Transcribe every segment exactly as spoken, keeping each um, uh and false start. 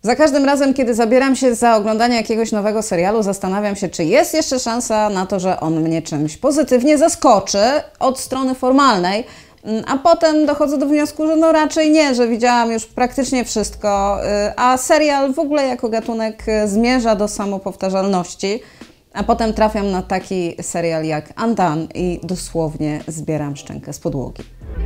Za każdym razem, kiedy zabieram się za oglądanie jakiegoś nowego serialu, zastanawiam się, czy jest jeszcze szansa na to, że on mnie czymś pozytywnie zaskoczy od strony formalnej, a potem dochodzę do wniosku, że no raczej nie, że widziałam już praktycznie wszystko, a serial w ogóle jako gatunek zmierza do samopowtarzalności, a potem trafiam na taki serial jak Undone i dosłownie zbieram szczękę z podłogi.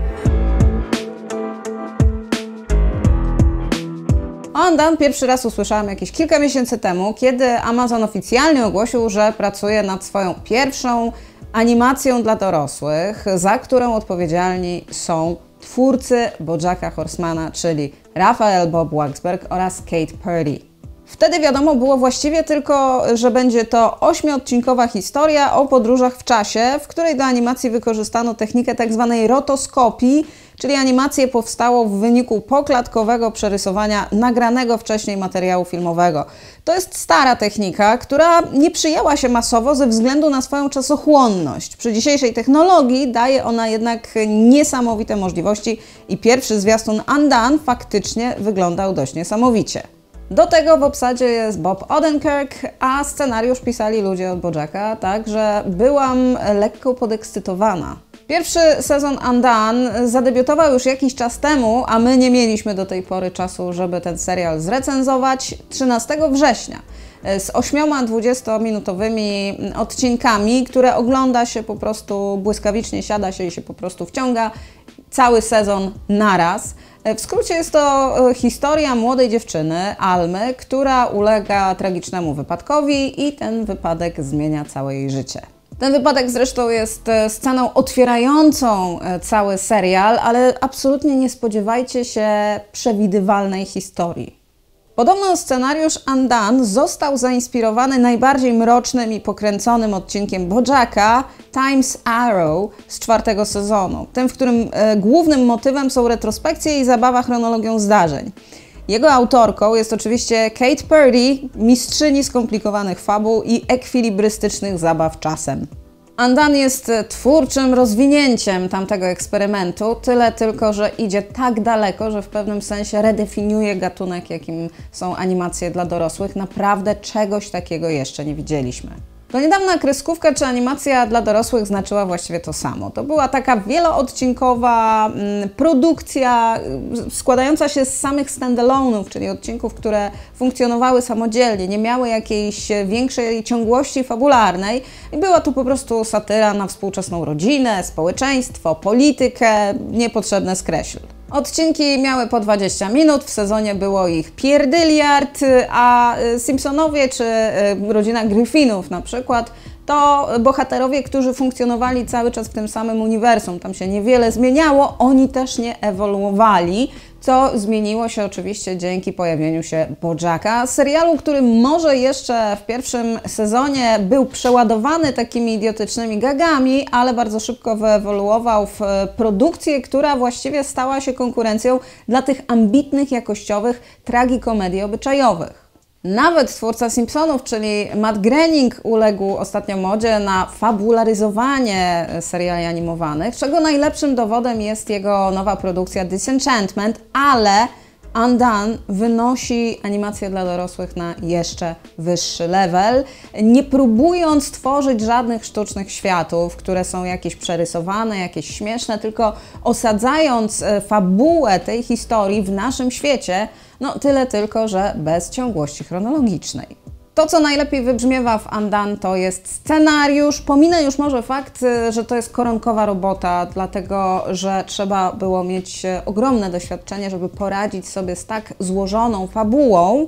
O Undone pierwszy raz usłyszałam jakieś kilka miesięcy temu, kiedy Amazon oficjalnie ogłosił, że pracuje nad swoją pierwszą animacją dla dorosłych, za którą odpowiedzialni są twórcy BoJacka Horsemana, czyli Raphael Bob Waksberg oraz Kate Purdy. Wtedy wiadomo było właściwie tylko, że będzie to ośmiodcinkowa historia o podróżach w czasie, w której do animacji wykorzystano technikę tzw. rotoskopii, czyli animację powstało w wyniku poklatkowego przerysowania nagranego wcześniej materiału filmowego. To jest stara technika, która nie przyjęła się masowo ze względu na swoją czasochłonność. Przy dzisiejszej technologii daje ona jednak niesamowite możliwości i pierwszy zwiastun Undone faktycznie wyglądał dość niesamowicie. Do tego w obsadzie jest Bob Odenkirk, a scenariusz pisali ludzie od BoJacka, także byłam lekko podekscytowana. Pierwszy sezon Undone zadebiutował już jakiś czas temu, a my nie mieliśmy do tej pory czasu, żeby ten serial zrecenzować, trzynastego września. Z ośmioma dwudziestominutowymi odcinkami, które ogląda się po prostu błyskawicznie, siada się i się po prostu wciąga cały sezon naraz. W skrócie jest to historia młodej dziewczyny, Almy, która ulega tragicznemu wypadkowi i ten wypadek zmienia całe jej życie. Ten wypadek zresztą jest sceną otwierającą cały serial, ale absolutnie nie spodziewajcie się przewidywalnej historii. Podobno scenariusz Undone został zainspirowany najbardziej mrocznym i pokręconym odcinkiem BoJacka Time's Arrow z czwartego sezonu, tym, w którym e, głównym motywem są retrospekcje i zabawa chronologią zdarzeń. Jego autorką jest oczywiście Kate Purdy, mistrzyni skomplikowanych fabuł i ekwilibrystycznych zabaw czasem. Undone jest twórczym rozwinięciem tamtego eksperymentu, tyle tylko, że idzie tak daleko, że w pewnym sensie redefiniuje gatunek, jakim są animacje dla dorosłych. Naprawdę czegoś takiego jeszcze nie widzieliśmy. Do niedawna kreskówka czy animacja dla dorosłych znaczyła właściwie to samo. To była taka wieloodcinkowa mm, produkcja y, składająca się z samych standalone'ów, czyli odcinków, które funkcjonowały samodzielnie, nie miały jakiejś większej ciągłości fabularnej i była tu po prostu satyra na współczesną rodzinę, społeczeństwo, politykę, niepotrzebne skreśl. Odcinki miały po dwadzieścia minut, w sezonie było ich pierdyliard, a Simpsonowie czy rodzina Griffinów na przykład to bohaterowie, którzy funkcjonowali cały czas w tym samym uniwersum. Tam się niewiele zmieniało, oni też nie ewoluowali, co zmieniło się oczywiście dzięki pojawieniu się BoJacka, serialu, który może jeszcze w pierwszym sezonie był przeładowany takimi idiotycznymi gagami, ale bardzo szybko wyewoluował w produkcję, która właściwie stała się konkurencją dla tych ambitnych, jakościowych tragikomedii obyczajowych. Nawet twórca Simpsonów, czyli Matt Groening, uległ ostatnio modzie na fabularyzowanie seriali animowanych, czego najlepszym dowodem jest jego nowa produkcja Disenchantment, ale Undone wynosi animację dla dorosłych na jeszcze wyższy level, nie próbując tworzyć żadnych sztucznych światów, które są jakieś przerysowane, jakieś śmieszne, tylko osadzając fabułę tej historii w naszym świecie, no tyle tylko, że bez ciągłości chronologicznej. To, co najlepiej wybrzmiewa w Undone, to jest scenariusz. Pominę już może fakt, że to jest koronkowa robota, dlatego że trzeba było mieć ogromne doświadczenie, żeby poradzić sobie z tak złożoną fabułą,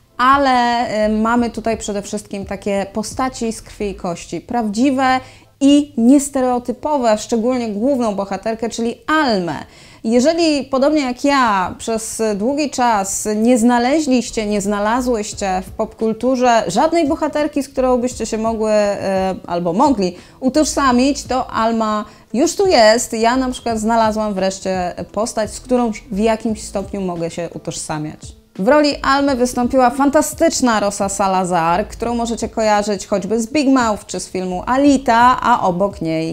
ale mamy tutaj przede wszystkim takie postaci z krwi i kości, prawdziwe i niestereotypowe, szczególnie główną bohaterkę, czyli Almę. Jeżeli, podobnie jak ja, przez długi czas nie znaleźliście, nie znalazłyście w popkulturze żadnej bohaterki, z którą byście się mogły e, albo mogli utożsamić, to Alma już tu jest. Ja na przykład znalazłam wreszcie postać, z którą w jakimś stopniu mogę się utożsamiać. W roli Almy wystąpiła fantastyczna Rosa Salazar, którą możecie kojarzyć choćby z Big Mouth czy z filmu Alita, a obok niej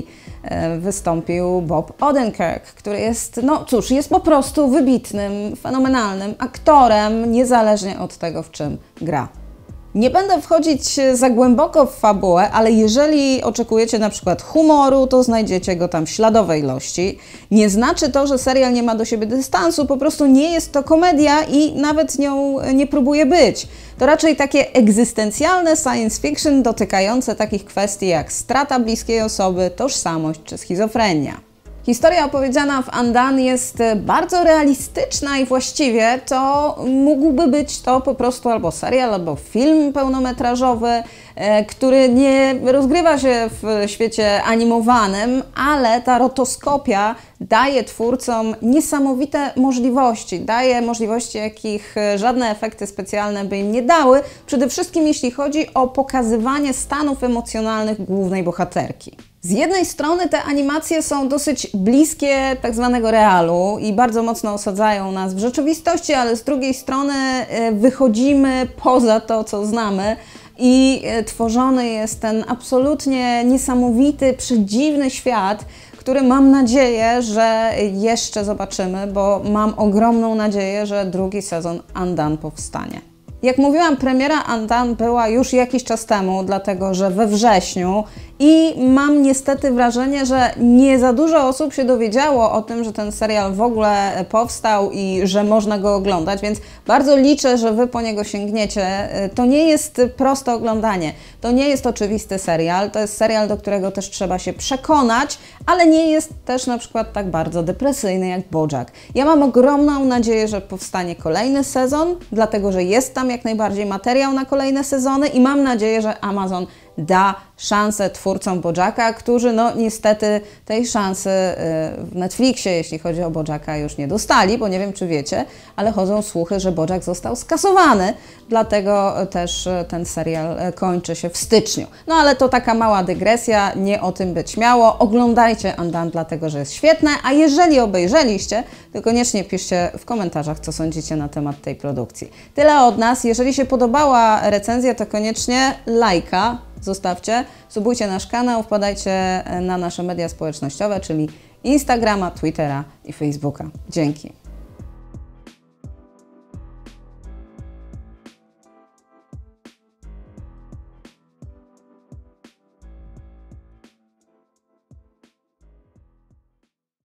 wystąpił Bob Odenkirk, który jest, no cóż, jest po prostu wybitnym, fenomenalnym aktorem, niezależnie od tego, w czym gra. Nie będę wchodzić za głęboko w fabułę, ale jeżeli oczekujecie na przykład humoru, to znajdziecie go tam w śladowej ilości. Nie znaczy to, że serial nie ma do siebie dystansu, po prostu nie jest to komedia i nawet nią nie próbuje być. To raczej takie egzystencjalne science fiction dotykające takich kwestii jak strata bliskiej osoby, tożsamość czy schizofrenia. Historia opowiedziana w Undone jest bardzo realistyczna i właściwie to mógłby być to po prostu albo serial, albo film pełnometrażowy, który nie rozgrywa się w świecie animowanym, ale ta rotoskopia daje twórcom niesamowite możliwości, daje możliwości, jakich żadne efekty specjalne by im nie dały, przede wszystkim jeśli chodzi o pokazywanie stanów emocjonalnych głównej bohaterki. Z jednej strony te animacje są dosyć bliskie tak zwanego realu i bardzo mocno osadzają nas w rzeczywistości, ale z drugiej strony wychodzimy poza to, co znamy i tworzony jest ten absolutnie niesamowity, przedziwny świat, który mam nadzieję, że jeszcze zobaczymy, bo mam ogromną nadzieję, że drugi sezon Undone powstanie. Jak mówiłam, premiera Undone była już jakiś czas temu, dlatego że we wrześniu i mam niestety wrażenie, że nie za dużo osób się dowiedziało o tym, że ten serial w ogóle powstał i że można go oglądać, więc bardzo liczę, że Wy po niego sięgniecie. To nie jest proste oglądanie, to nie jest oczywisty serial, to jest serial, do którego też trzeba się przekonać, ale nie jest też na przykład tak bardzo depresyjny jak BoJack. Ja mam ogromną nadzieję, że powstanie kolejny sezon, dlatego że jest tam jak najbardziej materiał na kolejne sezony i mam nadzieję, że Amazon da szansę twórcom BoJacka, którzy no niestety tej szansy w Netflixie, jeśli chodzi o BoJacka, już nie dostali, bo nie wiem, czy wiecie, ale chodzą słuchy, że BoJack został skasowany, dlatego też ten serial kończy się w styczniu. No ale to taka mała dygresja, nie o tym być miało. Oglądajcie Undone, dlatego że jest świetne, a jeżeli obejrzeliście, to koniecznie piszcie w komentarzach, co sądzicie na temat tej produkcji. Tyle od nas. Jeżeli się podobała recenzja, to koniecznie lajka zostawcie, subujcie nasz kanał, wpadajcie na nasze media społecznościowe, czyli Instagrama, Twittera i Facebooka. Dzięki.